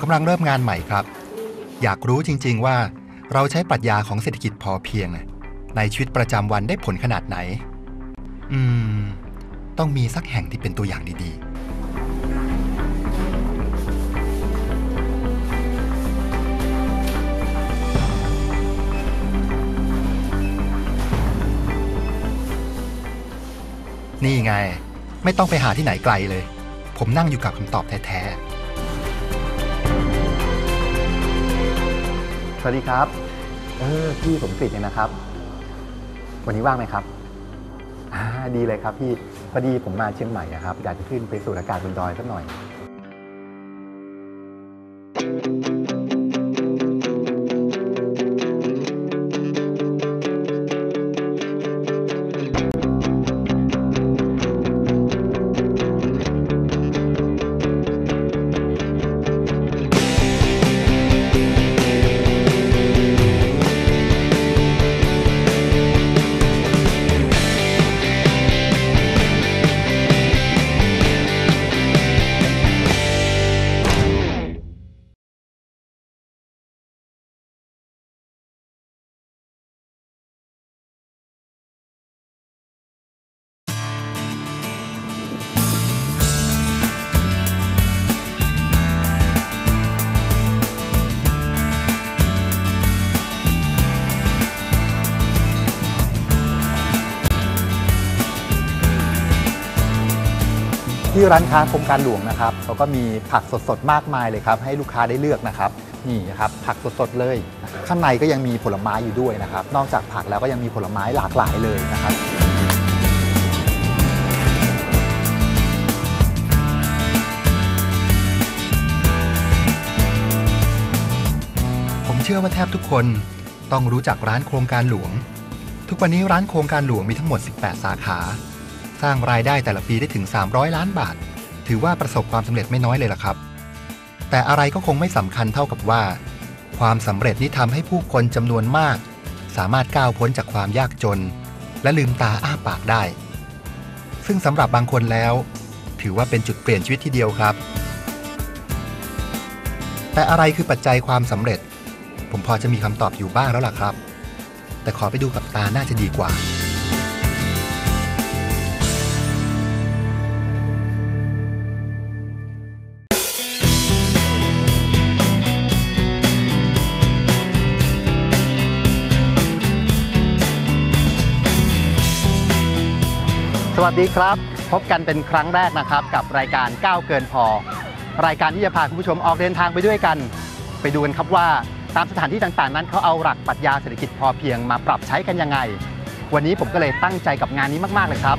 กำลังเริ่มงานใหม่ครับอยากรู้จริงๆว่าเราใช้ปรัชญาของเศรษฐกิจพอเพียงในชีวิตประจำวันได้ผลขนาดไหนต้องมีสักแห่งที่เป็นตัวอย่างดีๆนี่ไงไม่ต้องไปหาที่ไหนไกลเลยผมนั่งอยู่กับคำตอบแท้ๆสวัสดีครับพี่สมกฤตเนี่ยนะครับวันนี้ว่างไหมครับดีเลยครับพี่พอดีผมมาเชียงใหม่ครับอยากจะขึ้นไปสูดอากาศบนดอยสักหน่อยที่ร้านค้าโครงการหลวงนะครับเขาก็มีผักสดๆมากมายเลยครับให้ลูกค้าได้เลือกนะครับนี่ครับผักสดๆเลยข้างในก็ยังมีผลไม้อยู่ด้วยนะครับนอกจากผักแล้วก็ยังมีผลไม้หลากหลายเลยนะครับผมเชื่อว่าแทบทุกคนต้องรู้จักร้านโครงการหลวงทุกวันนี้ร้านโครงการหลวงมีทั้งหมด18 สาขาสร้างรายได้แต่ละปีได้ถึง300 ล้านบาทถือว่าประสบความสำเร็จไม่น้อยเลยล่ะครับแต่อะไรก็คงไม่สำคัญเท่ากับว่าความสำเร็จนี้ทำให้ผู้คนจำนวนมากสามารถก้าวพ้นจากความยากจนและลืมตาอ้าปากได้ซึ่งสำหรับบางคนแล้วถือว่าเป็นจุดเปลี่ยนชีวิตทีเดียวครับแต่อะไรคือปัจจัยความสำเร็จผมพอจะมีคำตอบอยู่บ้างแล้วล่ะครับแต่ขอไปดูกับตาน่าจะดีกว่าสวัสดีครับพบกันเป็นครั้งแรกนะครับกับรายการก้าวเกินพอรายการที่จะพาคุณผู้ชมออกเดินทางไปด้วยกันไปดูกันครับว่าตามสถานที่ต่างๆนั้นเขาเอาหลักปรัชญาเศรษฐกิจพอเพียงมาปรับใช้กันยังไงวันนี้ผมก็เลยตั้งใจกับงานนี้มากๆเลยครับ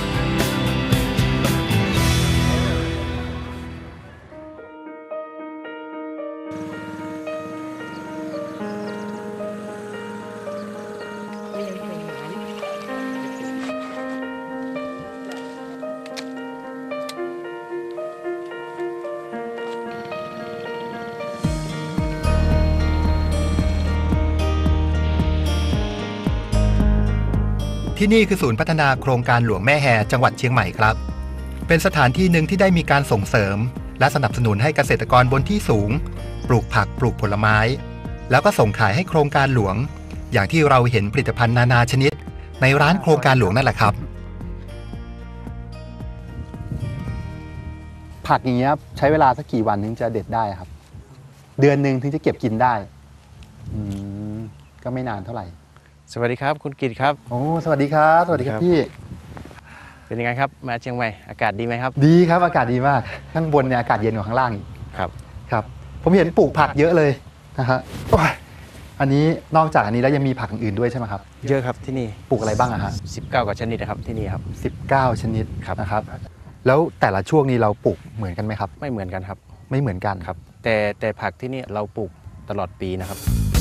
ที่นี่คือศูนย์พัฒนาโครงการหลวงแม่แฮจังหวัดเชียงใหม่ครับเป็นสถานที่หนึ่งที่ได้มีการส่งเสริมและสนับสนุนให้เกษตรกรบนที่สูงปลูกผักปลูกผลไม้แล้วก็ส่งขายให้โครงการหลวงอย่างที่เราเห็นผลิตภัณฑ์นานาชนิดในร้านโครงการหลวงนั่นแหละครับผักอย่างเงี้ยใช้เวลาสักกี่วันถึงจะเด็ดได้ครับเดือนนึงถึงจะเก็บกินได้ก็ไม่นานเท่าไหร่สวัสดีครับคุณกิตครับโอ้สวัสดีครับสวัสดีครับพี่เป็นยังไงครับมาเชียงใหม่อากาศดีไหมครับดีครับอากาศดีมากข้างบนเนี่ยอากาศเย็นกว่าข้างล่างครับผมเห็นปลูกผักเยอะเลยนะฮะอันนี้นอกจากอันนี้แล้วยังมีผักอื่นด้วยใช่ไหมครับเยอะครับที่นี่ปลูกอะไรบ้างอะฮะ 19 กว่าชนิดนะครับที่นี่ครับ 19ชนิดนะครับแล้วแต่ละช่วงนี้เราปลูกเหมือนกันไหมครับไม่เหมือนกันครับไม่เหมือนกันครับแต่ผักที่นี่เราปลูกตลอดปีนะครับ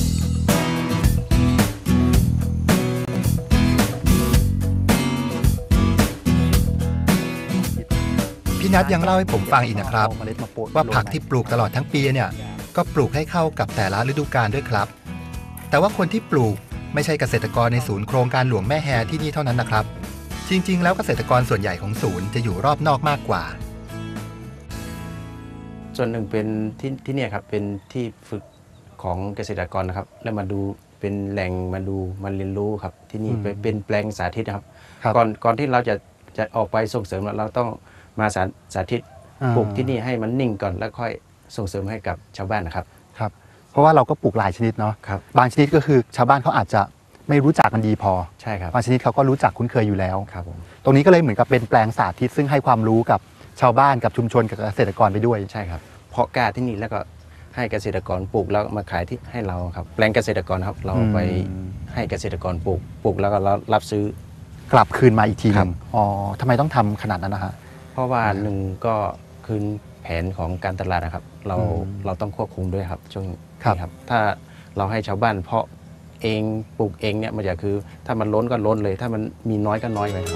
พี่นัทยังเล่าให้ผมฟังอีกนะครับว่าผักที่ปลูกตลอดทั้งปีเนี่ยก็ปลูกให้เข้ากับแต่ละฤดูกาลด้วยครับแต่ว่าคนที่ปลูกไม่ใช่เกษตรกรในศูนย์โครงการหลวงแม่แฮที่นี่เท่านั้นนะครับจริงๆแล้วเกษตรกรส่วนใหญ่ของศูนย์จะอยู่รอบนอกมากกว่าส่วนหนึ่งเป็นที่เนี่ยครับเป็นที่ฝึกของเกษตรกรนะครับแล้วมาดูเป็นแหล่งมาดูมาเรียนรู้ครับที่นี่เป็นแปลงสาธิตนะครับก่อนที่เราจะออกไปส่งเสริมเราต้องมาสาธิตปลูกที่นี่ให้มันนิ่งก่อนแล้วค่อยส่งเสริมให้กับชาวบ้านนะครับครับเพราะว่าเราก็ปลูกหลายชนิดเนาะบางชนิดก็คือชาวบ้านเขาอาจจะไม่รู้จักกันดีพอใช่ครับบางชนิดเขาก็รู้จักคุ้นเคยอยู่แล้วครับผมตรงนี้ก็เลยเหมือนกับเป็นแปลงสาธิตซึ่งให้ความรู้กับชาวบ้านกับชุมชนกับเกษตรกรไปด้วยใช่ครับเพาะกล้าที่นี่แล้วก็ให้เกษตรกรปลูกแล้วมาขายที่ให้เราครับแปลงเกษตรกรครับเราไปให้เกษตรกรปลูกแล้วก็รับซื้อกลับคืนมาอีกทีนึงอ๋อทำไมต้องทำขนาดนั้นนะฮะเพราะว่าหนึ่งก็คืนแผนของการตลาดนะครับเราต้องควบคุมด้วยครับช่วงนี้ครับถ้าเราให้ชาวบ้านเพาะเองปลูกเองเนี่ยมันจะคือถ้ามันล้นก็ล้นเลยถ้ามันมีน้อยก็น้อยไปครับ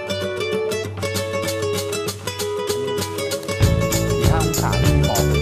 5 องศาที่ออก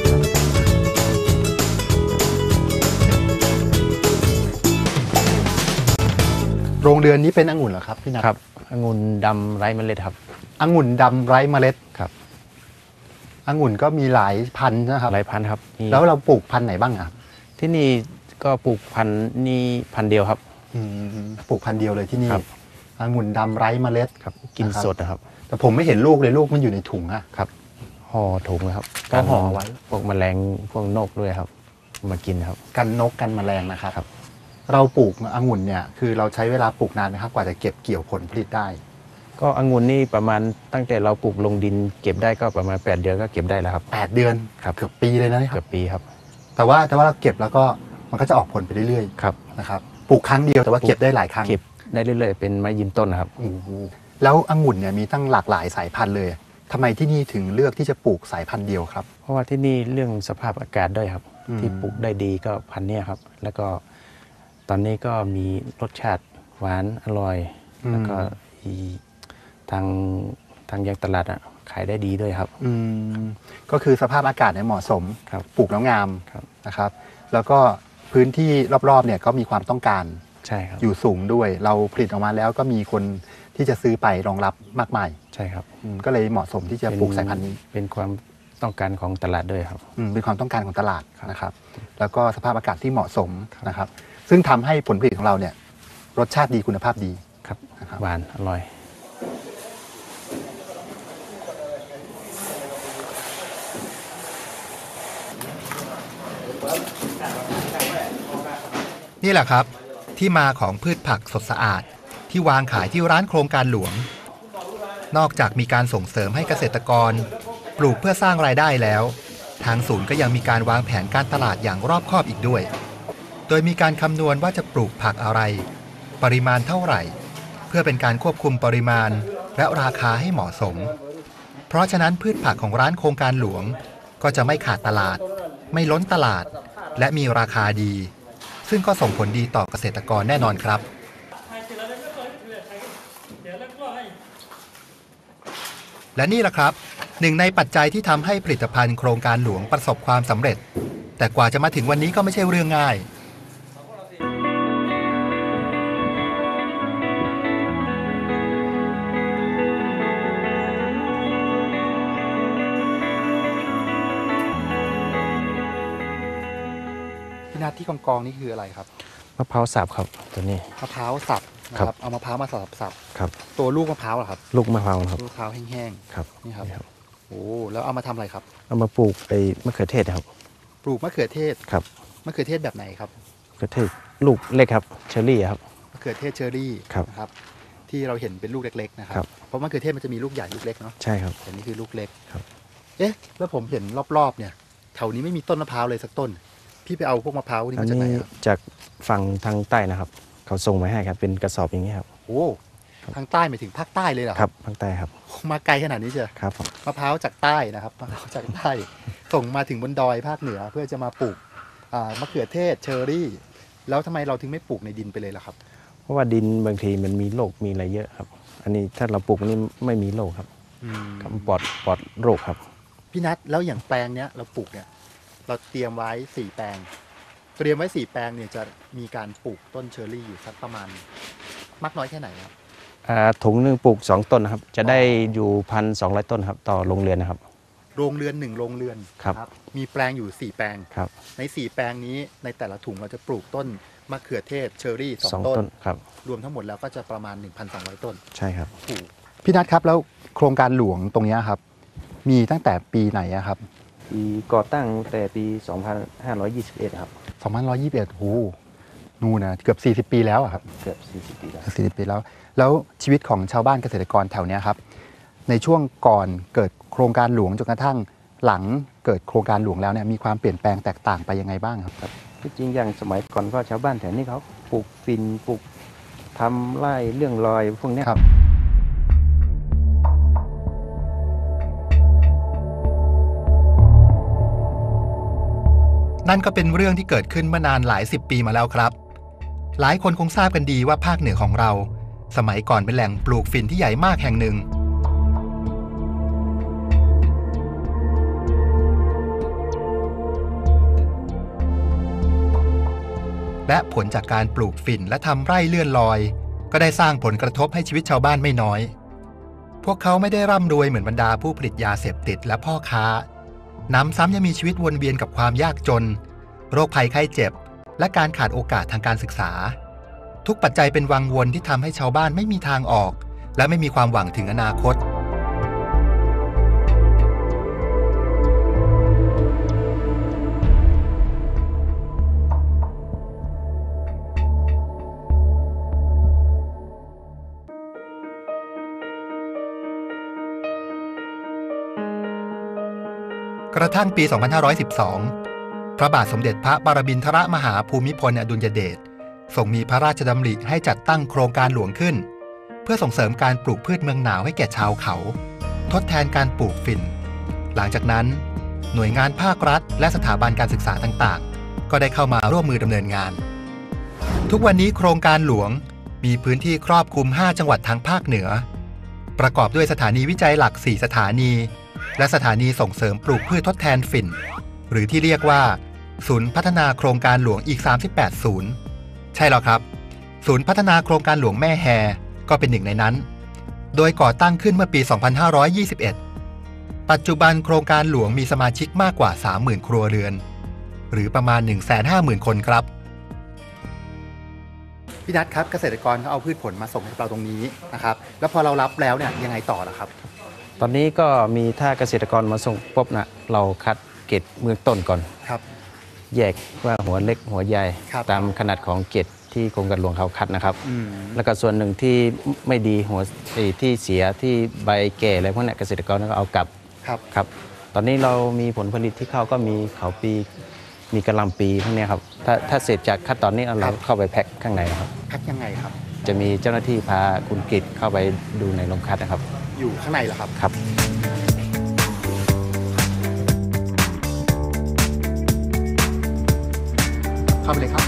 โรงเรือนนี้เป็นองุ่นเหรอครับพี่นัทครับองุ่นดำไร้เมล็ดครับองุ่นดำไร้เมล็ดครับองุ่นก็มีหลายพันธุ์นะครับหลายพันธุ์ครับแล้วเราปลูกพันธุ์ไหนบ้างครับที่นี่ก็ปลูกพันธุ์นี้พันธุ์เดียวครับปลูกพันธุ์เดียวเลยที่นี่องุ่นดำไร้เมล็ดครับกินสดนะครับแต่ผมไม่เห็นลูกเลยลูกมันอยู่ในถุงอะครับห่อถุงนะครับก็ห่อไว้พวกแมลงพวกนกด้วยครับมากินครับกันนกกันแมลงนะครับเราปลูกองุ่นเนี่ยคือเราใช้เวลาปลูกนานไหมครับกว่าจะเก็บเกี่ยวผลผลิตได้ก็องุ่นนี่ประมาณตั้งแต่เราปลูกลงดินเก็บได้ก็ประมาณ8 เดือนก็เก็บได้แล้วครับ 8 เดือนครับเกือบปีเลยนะเกือบปีครับแต่ว่าเราเก็บแล้วก็มันก็จะออกผลไปเรื่อยๆครับนะครับปลูกครั้งเดียวแต่ว่าเก็บได้หลายครั้งเก็บได้เรื่อยๆเป็นไม้ยืนต้นนะครับแล้วองุ่นเนี่ยมีตั้งหลากหลายสายพันธุ์เลยทำไมที่นี่ถึงเลือกที่จะปลูกสายพันธุ์เดียวครับเพราะว่าที่นี่เรื่องสภาพอากาศด้วยครับที่ปลูกได้ดีก็พันธุ์นี้ครับแล้วก็ตอนนี้ก็มีรสชาติหวานอร่อยแล้วก็ทางยังตลาดขายได้ดีด้วยครับก็คือสภาพอากาศเนี่ยเหมาะสมปลูกแล้วงามนะครับแล้วก็พื้นที่รอบๆเนี่ยก็มีความต้องการใช่ครับอยู่สูงด้วยเราผลิตออกมาแล้วก็มีคนที่จะซื้อไปรองรับมากมายใช่ครับก็เลยเหมาะสมที่จะปลูกสายพันธุ์นี้เป็นความต้องการของตลาดด้วยครับเป็นความต้องการของตลาดนะครับแล้วก็สภาพอากาศที่เหมาะสมนะครับซึ่งทำให้ผลผลิตของเราเนี่ยรสชาติดีคุณภาพดีครับหวานอร่อยนี่แหละครับที่มาของพืชผักสดสะอาดที่วางขายที่ร้านโครงการหลวงนอกจากมีการส่งเสริมให้เกษตรกรปลูกเพื่อสร้างรายได้แล้วทางศูนย์ก็ยังมีการวางแผนการตลาดอย่างรอบคอบอีกด้วยโดยมีการคำนวณว่าจะปลูกผักอะไรปริมาณเท่าไหร่เพื่อเป็นการควบคุมปริมาณและราคาให้เหมาะสมเพราะฉะนั้นพืชผักของร้านโครงการหลวงก็จะไม่ขาดตลาดไม่ล้นตลาดและมีราคาดีซึ่งก็ส่งผลดีต่อเกษตรกรแน่นอนครับและนี่แหละครับหนึ่งในปัจจัยที่ทำให้ผลิตภัณฑ์โครงการหลวงประสบความสำเร็จแต่กว่าจะมาถึงวันนี้ก็ไม่ใช่เรื่องง่ายพี่นัทที่กองนี่คืออะไรครับมะพร้าวสับครับตัวนี้มะพร้าวสับนะครับเอามะพร้าวมาสับครับตัวลูกมะพร้าวเหรอครับลูกมะพร้าวครับลูกมะพร้าวแห้งๆครับนี่ครับโอ้แล้วเอามาทำอะไรครับเอามาปลูกไอ้มะเขือเทศครับปลูกมะเขือเทศครับมะเขือเทศแบบไหนครับมะเขือเทศลูกเล็กครับเชอร์รี่ครับมะเขือเทศเชอร์รี่นะครับที่เราเห็นเป็นลูกเล็กๆนะครับเพราะมะเขือเทศมันจะมีลูกใหญ่ลูกเล็กเนาะใช่ครับแต่นี่คือลูกเล็กครับแล้วผมเห็นรอบๆเนี่ยแถวนี้ไม่มีต้นมะพร้าวเลยสักต้นพี่ไปเอาพวกมะพร้าวนี่มาจากไหนครับจากฝั่งทางใต้นะครับเขาส่งมาให้ครับเป็นกระสอบอย่างนี้ครับโอ้ทางใต้หมายถึงภาคใต้เลยเหรอครับภาคใต้ครับมาไกลขนาดนี้เชียวครับมะพร้าวจากใต้นะครับมะพร้าวจากใต้ส่งมาถึงบนดอยภาคเหนือเพื่อจะมาปลูกมะเขือเทศเชอร์รี่แล้วทำไมเราถึงไม่ปลูกในดินไปเลยล่ะครับเพราะว่าดินบางทีมันมีโรคมีอะไรเยอะครับอันนี้ถ้าเราปลูกนี่ไม่มีโรคครับปลอดโรคครับพี่นัทแล้วอย่างแปลงเนี้ยเราปลูกเนี่ยเราเตรียมไว้4 แปลงเตรียมไว้4 แปลงเนี่ยจะมีการปลูกต้นเชอร์รี่อยู่สักประมาณมากน้อยแค่ไหนครับถุงนึงปลูก2 ต้นนะครับจะได้อยู่1,200 ต้นครับต่อโรงเรือนนะครับโรงเรือน1โรงเรือนครับมีแปลงอยู่4แปลงครับใน4แปลงนี้ในแต่ละถุงเราจะปลูกต้นมะเขือเทศเชอร์รี่สอง 2ต้ต้นนครับรวมทั้งหมดแล้วก็จะประมาณ 1,200 ต้นใช่ครับพี่นัทครับแล้วโครงการหลวงตรงนี้ครับมีตั้งแต่ปีไหนครับปีก่อตั้งแต่ปี 2521 ครับ 2121โอ้นู่นนะเกือบ40 ปีแล้วอะครับเกือบ40 ปีแล้ว 40 ปีแล้วแล้วชีวิตของชาวบ้านเกษตรกรแถวเนี้ยครับในช่วงก่อนเกิดโครงการหลวงจนกระทั่งหลังเกิดโครงการหลวงแล้วเนี่ยมีความเปลี่ยนแปลงแตกต่างไปยังไงบ้างครับที่จริงอย่างสมัยก่อนก็ชาวบ้านแถวนี้เขาปลูกฝิ่นปลูกทำไร่เรื่องรอยพวกเนี้ยครับ นั่นก็เป็นเรื่องที่เกิดขึ้นมานานหลาย10 ปีมาแล้วครับ หลายคนคงทราบกันดีว่าภาคเหนือของเรา สมัยก่อนเป็นแหล่งปลูกฝิ่นที่ใหญ่มากแห่งหนึ่ง และผลจากการปลูกฝิ่นและทำไร่เลื่อนลอย ก็ได้สร้างผลกระทบให้ชีวิตชาวบ้านไม่น้อย พวกเขาไม่ได้ร่ำรวยเหมือนบรรดาผู้ผลิตยาเสพติดและพ่อค้า น้ำซ้ำยังมีชีวิตวนเวียนกับความยากจน โรคภัยไข้เจ็บ และการขาดโอกาสทางการศึกษา ทุกปัจจัยเป็นวังวนที่ทำให้ชาวบ้านไม่มีทางออก และไม่มีความหวังถึงอนาคต กระทั่งปี 2512 พระบาทสมเด็จพระปรมินทรมหาภูมิพลอดุลยเดชทรงมีพระราชดำริให้จัดตั้งโครงการหลวงขึ้น เพื่อส่งเสริมการปลูกพืชเมืองหนาวให้แก่ชาวเขา ทดแทนการปลูกฝิ่น หลังจากนั้น หน่วยงานภาครัฐ และสถาบันการศึกษาต่างๆ ก็ได้เข้ามาร่วมมือดำเนินงาน ทุกวันนี้โครงการหลวงมีพื้นที่ครอบคลุม 5 จังหวัดทางภาคเหนือ ประกอบด้วยสถานีวิจัยหลัก 4 สถานี และสถานีส่งเสริมปลูกพืชทดแทนฝิ่น หรือที่เรียกว่าศูนย์พัฒนาโครงการหลวงอีก 38 ศูนย์ ใช่แล้วครับ ศูนย์พัฒนาโครงการหลวงแม่แฮก็เป็นหนึ่งในนั้น โดยก่อตั้งขึ้นเมื่อปี 2521 ปัจจุบันโครงการหลวงมีสมาชิกมากกว่า 30,000 ครัวเรือน หรือประมาณ 150,000 คนครับ พี่นัทครับเกษตรกรเขาเอาพืชผลมาส่งให้เราตรงนี้นะครับ แล้วพอเรารับแล้วเนี่ยยังไงต่อล่ะครับตอนนี้ก็มีถ้าเกษตรกรมาส่งปุ๊บนะเราคัดเกล็ดเมืองต้นก่อนครับแยกว่าหัวเล็กหัวใหญ่ครับตามขนาดของเกล็ดที่โครงการหลวงเขาคัดนะครับอืมแล้วก็ส่วนหนึ่งที่ไม่ดีหัวที่เสียที่ใบแก่อะไรพวกนี้เกษตรกรก็เอากลับครับครับ ตอนนี้เรามีผลผลิตที่เข้าก็มีเขาปีมีกระหลำปีพวกนี้ครับถ้าเสร็จจากขั้นตอนนี้เราเข้าไปแพ็คข้างในครับแพ็คยังไงครับจะมีเจ้าหน้าที่พาคุณกิตเข้าไปดูในโรงคัดนะครับอยู่ข้างในเหรอครับครับเข้าไปเลยครับ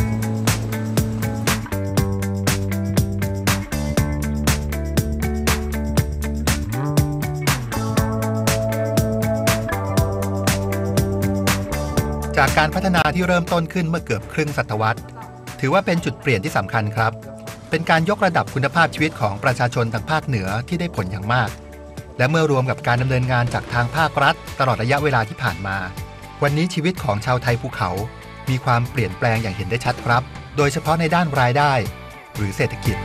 จากการพัฒนาที่เริ่มต้นขึ้นเมื่อเกือบครึ่งศตวรรษ ถือว่าเป็นจุดเปลี่ยนที่สำคัญครับ เป็นการยกระดับคุณภาพชีวิตของประชาชนทางภาคเหนือที่ได้ผลอย่างมาก และเมื่อรวมกับการดำเนินงานจากทางภาครัฐตลอดระยะเวลาที่ผ่านมา วันนี้ชีวิตของชาวไทยภูเขา มีความเปลี่ยนแปลงอย่างเห็นได้ชัดครับ โดยเฉพาะในด้านรายได้ หรือเศรษฐกิจ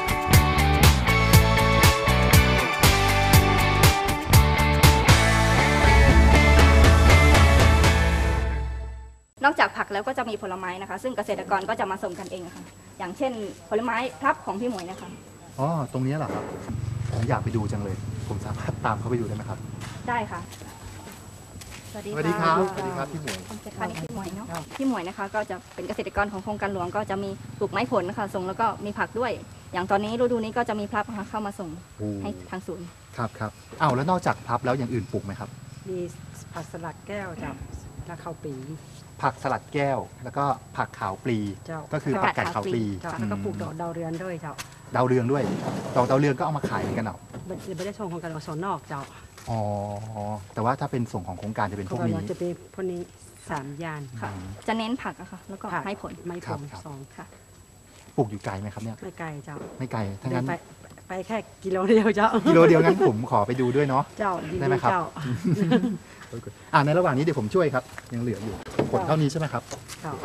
นอกจากผักแล้วก็จะมีผลไม้นะคะ ซึ่งเกษตรกรก็จะมาส่งกันเองค่ะ อย่างเช่นผลไม้พลับของพี่หมวยนะคะอ๋อ ตรงนี้เหรอครับ ผมอยากไปดูจังเลย ผมสามารถตามเขาไปดูได้ไหมครับได้ค่ะ สวัสดีสวัสดีครับะสวัสดีครับพี่หมวยค่ะนี่พี่หมวยเนาะพี่หมวยนะคะ ก็จะเป็นเกษตรกรของโครงการหลวงก็จะมีปลูกไม้ผลนะคะส่งแล้วก็มีผักด้วย อย่างตอนนี้ฤดูนี้ก็จะมีพลับนะคะเข้ามาส่งให้ทางศูนย์ครับครับอ้าวแล้วนอกจากพับแล้วอย่างอื่นปลูกไหมครับมีผักสลัดแก้วเจ้าและข้าวปีผักสลัดแก้ว แล้วก็ผักขาวปลีเจ้าก็คือผักกาดขาวปลีเจ้าแล้วก็ปลูกดอกดาวเรือนด้วยเจ้าดาวเรืองด้วย ดอกดาวเรืองก็เอามาขายเหมือนกันเหรอไม่ได้ชงของการส่วนนอกเจ้าอ๋อ แต่ว่าถ้าเป็นส่งของโครงการจะเป็นขพอวงกเรานี้จะเป็นพวกนี้3อย่างค่ะ จะเน้นผักอะค่ะ แล้วก็ผักให้ผลไม้ผลครับสองค่ะปลูกอยู่ไกลไหมครับเนี่ยไม่ไกลเจ้าไม่ไกล ถ้าเดิงั้นนไปไปแค่กิโลเดียวเจ้ากิโลเดียวงั้นผมขอไปดูด้วยเนาะเจ้าดีได้ไหมครับเจ้าในระหว่างนี้เดี๋ยวผมช่วยครับ ยังเหลืออยู่ผลเท่านี้ใช่ไหมครับเจ้า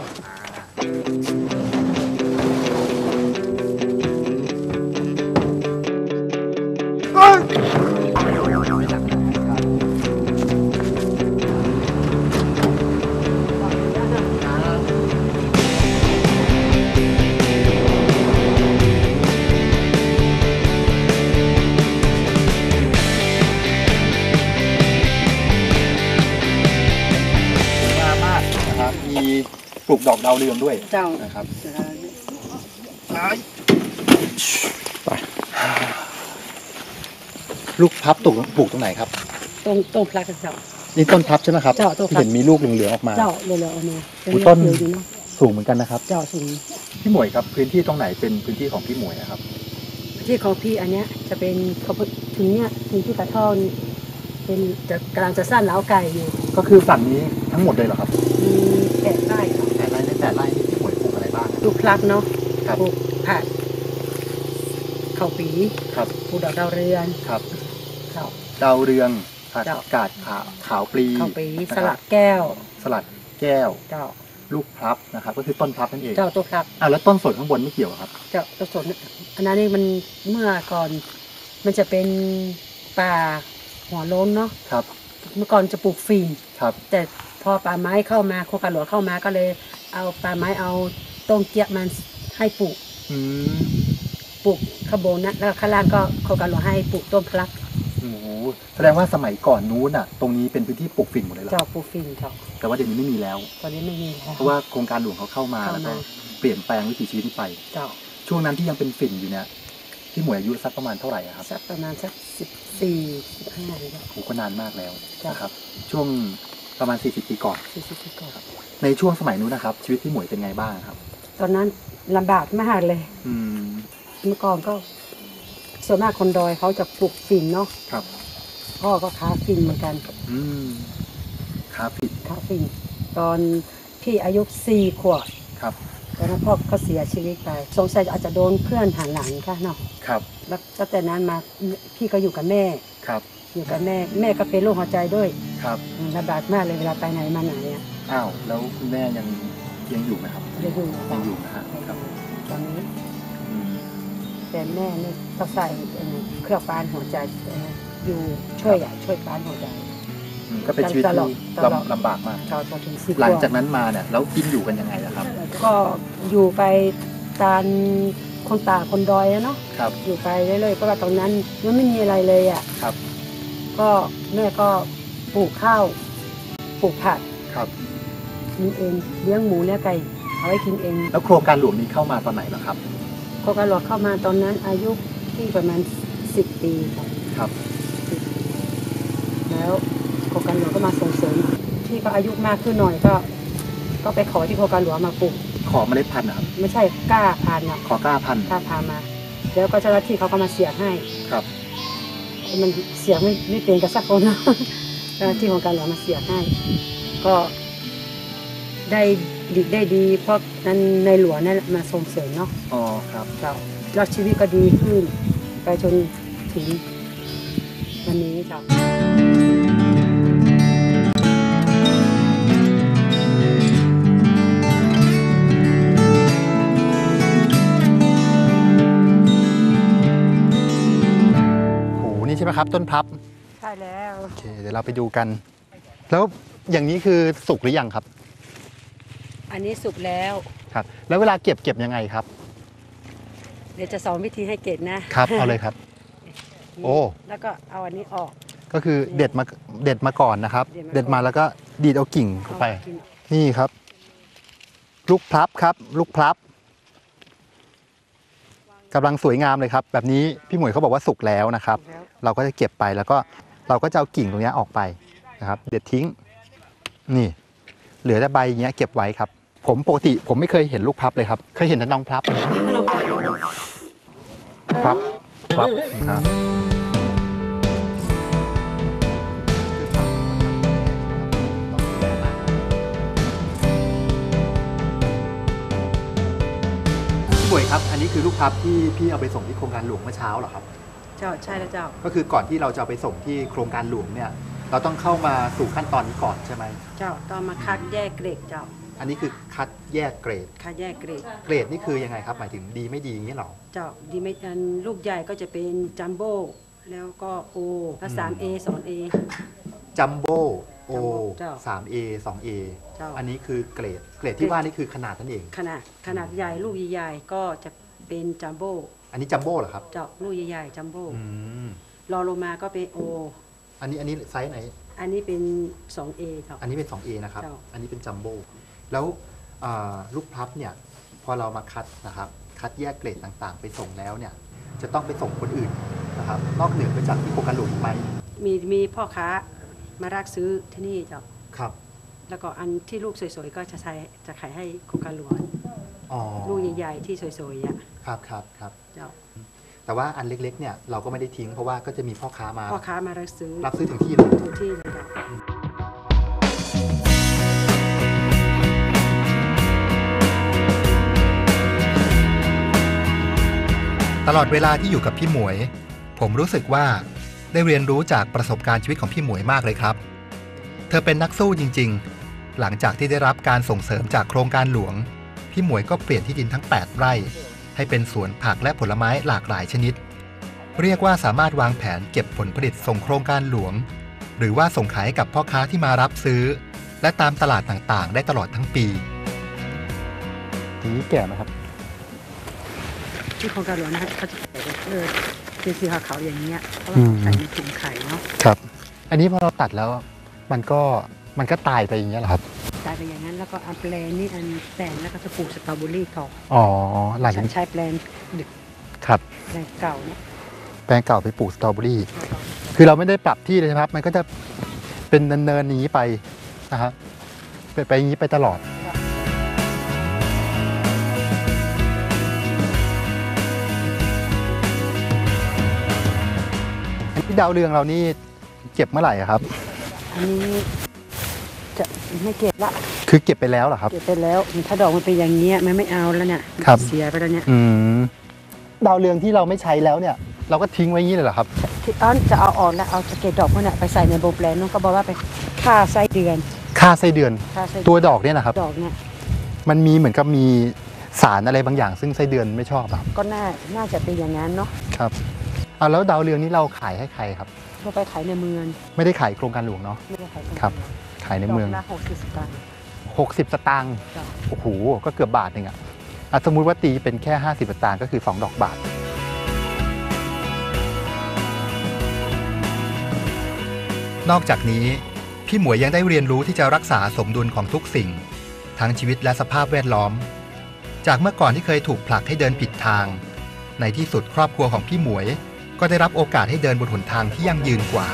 มากนะครับ มีปลูกดอกดาวเรืองด้วยเจ้านะครับ ลูกพับปลูกตรงไหนครับต้นพลักเจ้านี่ต้นพับใช่ไหมครับเจ้าต้นพับที่เห็นมีลูกเหลืองๆออกมาเจ้าเร็วๆเอามาเป็นอุ๊ยต้นเร็วๆอยู่เนาะสูงเหมือนกันนะครับเจ้าสูงพี่หมวยครับพื้นที่ตรงไหนเป็นพื้นที่ของพี่หมวยนะครับที่ของพี่อันเนี้ยจะเป็นเขาถึงเนี้ยถึงที่กระท่อนเป็นจะกำลังจะสร้างเล้าไก่อยู่ก็คือฝั่งนี้ทั้งหมดเลยเหรอครับมี8 ไร่ครับแต่ไร่นี่พี่หมวยปลูกอะไรบ้างปลูกพลักเนาะครับปลูกผักข้าวปีครับปลูกดอกดาวเรืองครับเจ้าดาวเรืองผักเจ้ากาดขาวปลีข้าวปีนะครับสลัดแก้วสลัดแก้วเจ้าลูกพลับนะครับ ก็คือต้นพลับนั่นเองเจ้าตัวพลักแล้วต้นสนข้างบนไม่เกี่ยวเหรอครับเจ้าตัวสนอันนั้นนี่มันเมื่อก่อนมันจะเป็นป่าหัวโล้นเนาะครับเมื่อก่อนจะปลูกฝิ่นครับแต่พอป่าไม้เข้ามาโครงการหลวงเข้ามาก็เลยเอาป่าไม้เอาต้นเจี๊ยบมันให้ปลูกอืมปลูกข้างบนนะแล้วข้างล่างก็โครงการหลวงให้ปลูกต้นพลักโอ้โหแสดงว่าสมัยก่อนนู้นอ่ะ ตรงนี้เป็นพื้นที่ปลูกฝิ่นหมดเลยเหรอเจ้าปลูกฝิ่นเจ้าแต่ว่าเดี๋ยวนี้ไม่มีแล้วตอนนี้ไม่มีแล้วเพราะว่าโครงการหลวงเขาเข้ามาแล้วก็เปลี่ยนแปลงวิถีชีวิตไปเจ้าช่วงนั้นที่ยังเป็นฝิ่นอยู่เนี่ยพี่หมวยอายุสักประมาณเท่าไหร่อะครับสักประมาณสัก14-15เลยโอ้ก็นานมากแล้วจ้ะนะครับ ช่วงประมาณ40 ปีก่อน 40 ปีก่อนในช่วงสมัยนู้นนะครับ ชีวิตพี่หมวยเป็นไงบ้างครับตอนนั้นลำบากมากเลยอืมเมื่อก่อนก็ส่วนมากคนดอยเขาจะปลูกฝิ่นเนาะครับพ่อก็ค้าฝิ่นเหมือนกันอืมค้าฝิ่นค้าฝิ่นตอนพี่อายุ4 ขวบครับตอนนั้นพ่อก็เสียชีวิตไปสงสัยอาจจะโดนเพื่อนหันหลังค่ะเนาะครับแล้วตั้งแต่นั้นมาพี่ก็อยู่กับแม่ครับอยู่กับแม่แม่ก็เป็นโรคหัวใจด้วยครับลำบากมากเลยเวลาไปไหนมาไหนอ่ะอ้าวแล้วคุณแม่ยังอยู่ไหมครับเดี๋ยวดูยังอยู่นะฮะครับตอนนี้อืมแต่แม่นี่ต้องใส่เครื่องปานหัวใจอยู่ช่วยปานหัวใจก็เป็นชีวิตตลอดที่ตลอดลำบากมากเขาจนถึง10 หลังจากนั้นมาเนี่ยแล้วกินอยู่กันยังไงล่ะครับก็อยู่ไปตามคนตาคนดอยอะเนาะครับอยู่ไปเรื่อยๆเพราะว่าตรงนั้นมันไม่มีอะไรเลยอ่ะครับก็แม่ก็ปลูกข้าวปลูกผักครับกินเองเลี้ยงหมูเลี้ยงไก่เอาไว้กินเองแล้วโครงการหลวงนี้เข้ามาตอนไหนล่ะครับโครงการหลวงเข้ามาตอนนั้นอายุที่ประมาณ10 ปีค่ะครับแล้วโครงการหลวงก็มาส่งเสริมที่ก็อายุมากขึ้นหน่อยก็ไปขอที่โครงการหลวงมาปลูกขอเมล็ดพันธุ์นะครับไม่ใช่กล้าพันธุ์อะขอกล้าพันธุ์กล้าพามา แล้วก็เจ้าหน้าที่เขาก็มาเสียให้ครับมันเสียไม่เป็นกับสักคนนะ เจ้าหน้าที่โครงการหลวงมาเสียให้ ก็ได้ดี เพราะนั้นในหลวงนั่นมาส่งเสริมเนาะอ๋อครับเราแล้วชีวิตก็ดีขึ้น ไปจนถึงวันนี้เจ้าโหนี่ใช่ไหมครับ ต้นพับใช่แล้วโอเคเดี๋ยวเราไปดูกัน แล้วอย่างนี้คือสุกหรือยังครับอันนี้สุกแล้วครับ แล้วเวลาเก็บยังไงครับเดี๋ยวจะสอนวิธีให้เก็บนะครับเอาเลยครับ โอ้แล้วก็เอาอันนี้ออกก็คือเด็ดมาก่อนนะครับเด็ดมาก่อนเด็ดมาแล้วก็ดีดเอากิ่งเข้าไปกินนี่ครับ ลูกพลับครับ ลูกพลับกำลังสวยงามเลยครับ แบบนี้พี่หมวยเขาบอกว่าสุกแล้วนะครับแล้วเราก็จะเก็บไปแล้วก็เราก็จะเอากิ่งตรงนี้ออกไปนะครับ เด็ดทิ้ง นี่ เหลือแต่ใบอย่างเงี้ยเก็บไว้ครับ ผมปกติผมไม่เคยเห็นลูกพลับเลยครับ เคยเห็นแต่น้องพลับพลับพลับครับ พี่หมวยครับ อันนี้คือลูกพลับที่พี่เอาไปส่งที่โครงการหลวงเมื่อเช้าเหรอครับเจ้าใช่แล้วเจ้าก็คือก่อนที่เราจะเอาไปส่งที่โครงการหลวงเนี่ยเราต้องเข้ามาสู่ขั้นตอนนี้ก่อนใช่ไหมเจ้าต้องมาคัดแยกเกรดเจ้าอันนี้คือคัดแยกเกรดคัดแยกเกรดเกรดนี่คือยังไงครับหมายถึงดีไม่ดีอย่างนี้เหรอเจ้าดีไม่อันลูกใหญ่ก็จะเป็นจัมโบ้แล้วก็โอแล้ว 3A 2A จัมโบ้โอเจ้า 3A 2A เจ้าอันนี้คือเกรดที่ว่านี่คือขนาดนั่นเองขนาดใหญ่ลูกใหญ่ๆก็จะเป็นจัมโบ้อันนี้จัมโบ้เหรอครับเจ้าลูกใหญ่ๆจัมโบ้อืมรอลงมาก็เป็นโออันนี้ไซส์ไหนอันนี้เป็น 2A เจ้าอันนี้เป็น 2A นะครับเจ้าอันนี้เป็นจัมโบ้แล้วลูกพลับเนี่ยพอเรามาคัดนะครับคัดแยกเกรดต่างๆ ไปส่งแล้วเนี่ยจะต้องไปส่งคนอื่นนะครับนอกเหนือไปจากที่โครงการหลวงอีกไหมมีพ่อค้ามารักซื้อที่นี่เจ้าครับแล้วก็อันที่ลูกสวยๆก็จะขายให้โครงการหลวงอ๋อลูกใหญ่ๆที่สวยๆอ่ะครับครับครับเจ้าแต่ว่าอันเล็กๆเนี่ยเราก็ไม่ได้ทิ้งเพราะว่าก็จะมีพ่อค้ามาพ่อค้ามารับซื้อรับซื้อถึงที่เลยทุกที่เลยเจ้าตลอดเวลาที่อยู่กับพี่หมวย ผมรู้สึกว่าได้เรียนรู้จากประสบการณ์ชีวิตของพี่หมวยมากเลยครับ เธอเป็นนักสู้จริงๆ หลังจากที่ได้รับการส่งเสริมจากโครงการหลวง พี่หมวยก็เปลี่ยนที่ดินทั้ง 8 ไร่ ให้เป็นสวนผักและผลไม้หลากหลายชนิด เรียกว่าสามารถวางแผนเก็บผลผลิตส่งโครงการหลวง หรือว่าส่งขายให้กับพ่อค้าที่มารับซื้อ และตามตลาดต่างๆ ได้ตลอดทั้งปีนี้แก่ไหมครับที่โครงการหลวงนะครับเขาจะใส่เป็นสีขาวๆอย่างเงี้ยเพราะว่าเขาใส่ในถุงไข่เนาะครับ อันนี้พอเราตัดแล้วมันก็ตายไปอย่างเงี้ยเหรอครับใส่ไปอย่างนั้นแล้วก็เอาแปลนนี่อันแต่งแล้วก็จะปลูกสตรอเบอรี่ต่ออ๋อหลังฉันใช้แปลนดึกครับแปลนเก่าเนี่ยแปลงเก่าไปปลูกสตรอเบอรี่ คือเราไม่ได้ปรับที่เลยนะครับ มันก็จะเป็นเนินๆอย่างนี้ไปนะครับไปอย่างนี้ไปตลอด อันนี้ดาวเรืองเรานี่เก็บเมื่อไหร่อะครับอันนี้จะไม่เก็บละคือเก็บไปแล้วเหรอครับเก็บไปแล้วถ้าดอกมันเป็นอย่างเงี้ยมันไม่เอาแล้วเนี่ยครับเสียไปแล้วเนี่ยดาวเรืองที่เราไม่ใช้แล้วเนี่ย เราก็ทิ้งไว้อย่างนี้เลยเหรอครับที่อ้อนจะเอาออกแล้วเอาจะเก็บดอกมันน่ะไปใส่ในโบแปลนน้องก็บอกว่าไปฆ่าไส้เดือนค่าไส้เดือนฆ่าไส้ตัวดอกเนี่ยนะครับดอกเนี่ยมันมีเหมือนกับมีสารอะไรบางอย่าง ซึ่งไส้เดือนไม่ชอบอะครับก็น่าจะเป็นอย่างนั้นเนาะครับแล้วดาวเรืองนี้เราขายให้ใครครับก็ไปขายในเมืองไม่ได้ขายโครงการหลวงเนาะไม่ได้ขายครับ ขายในเมืองดกละ60 สตางค์ 60 สตางค์จ้ะโอ้โห ก็เกือบบาทหนึ่งอะสมมุติว่าตีเป็นแค่ 50 สตางค์ก็คือ 2 ดอกบาท นอกจากนี้พี่หมวยยังได้เรียนรู้ที่จะรักษาสมดุลของทุกสิ่ง ทั้งชีวิตและสภาพแวดล้อม จากเมื่อก่อนที่เคยถูกผลักให้เดินผิดทาง ในที่สุดครอบครัวของพี่หมวย ก็ได้รับโอกาสให้เดินบนหนทางที่ยั่งยืนกว่า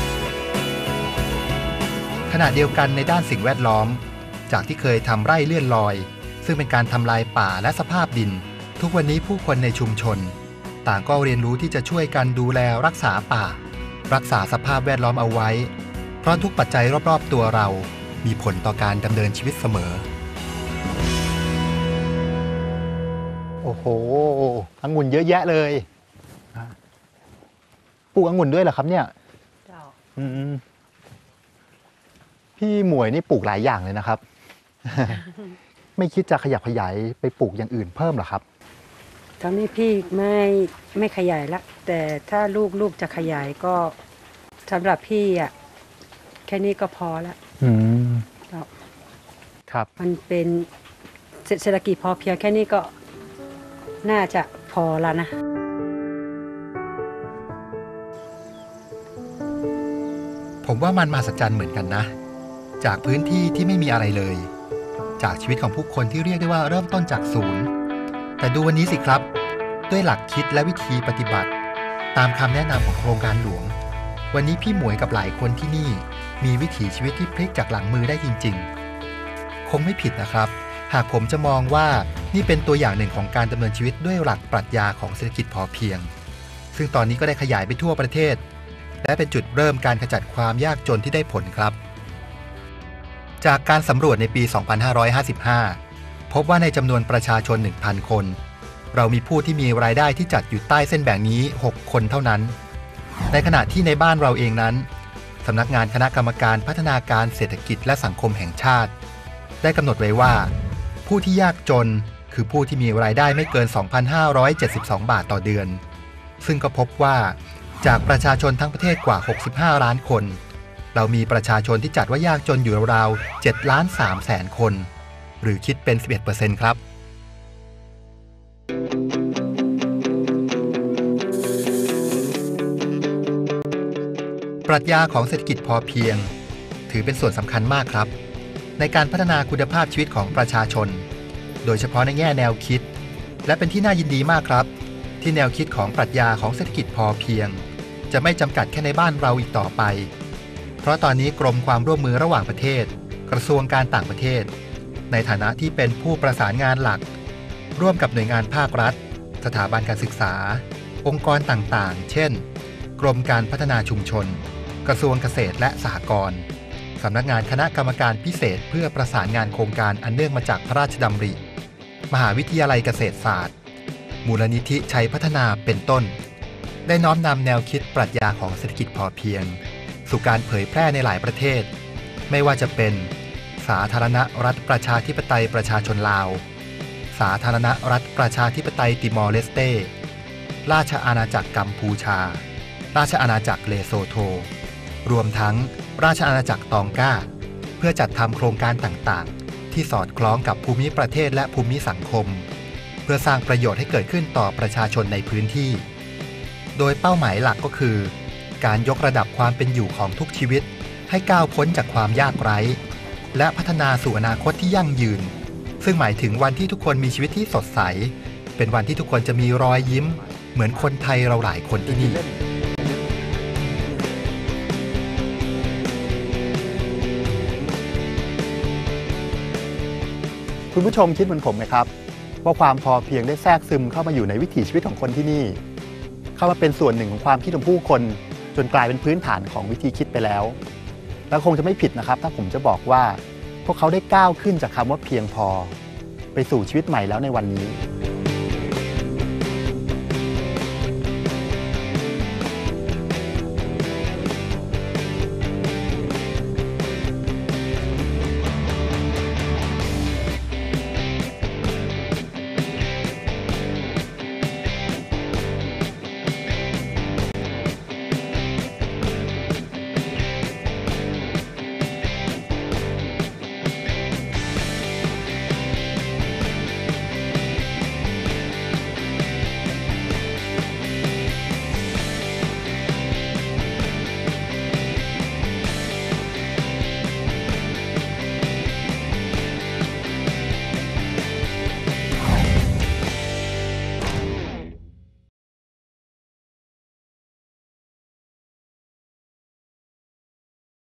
ขณะเดียวกันในด้านสิ่งแวดล้อม จากที่เคยทำไร่เลื่อนลอย ซึ่งเป็นการทำลายป่าและสภาพดิน ทุกวันนี้ผู้คนในชุมชน ต่างก็เรียนรู้ที่จะช่วยกันดูแลรักษาป่า รักษาสภาพแวดล้อมเอาไว้ เพราะทุกปัจจัยรอบๆตัวเรา มีผลต่อการดำเนินชีวิตเสมอ โอ้โหองุ่นเยอะแยะเลยปลูกองุ่นด้วยเหรอครับเนี่ยเจ้าพี่หมวยนี่ปลูกหลายอย่างเลยนะครับ ไม่คิดจะขยับขยายไปปลูกอย่างอื่นเพิ่มเหรอครับตอนนี้พี่ไม่ขยายละแต่ถ้าลูกจะขยายก็สำหรับพี่อ่ะแค่นี้ก็พอละครับมันเป็นเศรษฐกิจพอเพียงแค่นี้ก็น่าจะพอละนะผมว่ามันมหัศจรรย์เหมือนกันนะ จากพื้นที่ที่ไม่มีอะไรเลย จากชีวิตของผู้คนที่เรียกได้ว่าเริ่มต้นจากศูนย์แต่ดูวันนี้สิครับด้วยหลักคิดและวิธีปฏิบัติ ตามคำแนะนำของโครงการหลวงวันนี้พี่หมวยกับหลายคนที่นี่มีวิถีชีวิตที่พลิกจากหลังมือได้จริงๆคงไม่ผิดนะครับหากผมจะมองว่านี่เป็นตัวอย่างหนึ่งของการดำเนินชีวิตด้วยหลักปรัชญาของเศรษฐกิจพอเพียงซึ่งตอนนี้ก็ได้ขยายไปทั่วประเทศและเป็นจุดเริ่มการขจัดความยากจนที่ได้ผลครับจากการสำรวจในปี 2555 พบว่าในจำนวนประชาชน 1,000 คนเรามีผู้ที่มีรายได้ที่จัดอยู่ใต้เส้นแบ่งนี้ 6 คนเท่านั้น ในขณะที่ในบ้านเราเองนั้นสำนักงานคณะกรรมการพัฒนาการเศรษฐกิจและสังคมแห่งชาติได้กำหนดไว้ว่าผู้ที่ยากจนคือผู้ที่มีรายได้ไม่เกิน 2,572 บาทต่อเดือนซึ่งก็พบว่าจากประชาชนทั้งประเทศกว่า 65 ล้านคนเรามีประชาชนที่จัดว่ายากจนอยู่ราวๆ 7 ล้าน 3 แสนคนหรือคิดเป็น 11% ครับปรัชญาของเศรษฐกิจพอเพียงถือเป็นส่วนสำคัญมากครับในการพัฒนาคุณภาพชีวิตของประชาชนโดยเฉพาะในแง่แนวคิดและเป็นที่น่ายินดีมากครับที่แนวคิดของปรัชญาของเศรษฐกิจพอเพียงจะไม่จำกัดแค่ในบ้านเราอีกต่อไปเพราะตอนนี้กรมความร่วมมือระหว่างประเทศกระทรวงการต่างประเทศในฐานะที่เป็นผู้ประสานงานหลักร่วมกับหน่วยงานภาครัฐสถาบันการศึกษาองค์กรต่างๆเช่นกรมการพัฒนาชุมชนกระทรวงเกษตรและสหกรณ์สำนักงานคณะกรรมการพิเศษเพื่อประสานงานโครงการอันเนื่องมาจากพระราชดำริมหาวิทยาลัยเกษตรศาสตร์มูลนิธิชัยพัฒนาเป็นต้นได้น้อมนำแนวคิดปรัชญาของเศรษฐกิจพอเพียงสู่การเผยแพร่ในหลายประเทศไม่ว่าจะเป็นสาธารณรัฐประชาธิปไตยประชาชนลาวสาธารณรัฐประชาธิปไตยติมอร์เลสเตราชอาณาจักรกัมพูชาราชอาณาจักรเลโซโทรวมทั้งราชอาณาจักรตองกาเพื่อจัดทำโครงการต่างๆที่สอดคล้องกับภูมิประเทศและภูมิสังคมเพื่อสร้างประโยชน์ให้เกิดขึ้นต่อประชาชนในพื้นที่โดยเป้าหมายหลักก็คือการยกระดับความเป็นอยู่ของทุกชีวิตให้ก้าวพ้นจากความยากไร้และพัฒนาสู่อนาคตที่ยั่งยืนซึ่งหมายถึงวันที่ทุกคนมีชีวิตที่สดใสเป็นวันที่ทุกคนจะมีรอยยิ้มเหมือนคนไทยเราหลายคนที่นี่คุณผู้ชมคิดเหมือนผมไหมครับว่าความพอเพียงได้แทรกซึมเข้ามาอยู่ในวิถีชีวิตของคนที่นี่เข้ามาเป็นส่วนหนึ่งของความคิดของผู้คนจนกลายเป็นพื้นฐานของวิธีคิดไปแล้วและคงจะไม่ผิดนะครับถ้าผมจะบอกว่าพวกเขาได้ก้าวขึ้นจากคำว่าเพียงพอไปสู่ชีวิตใหม่แล้วในวันนี้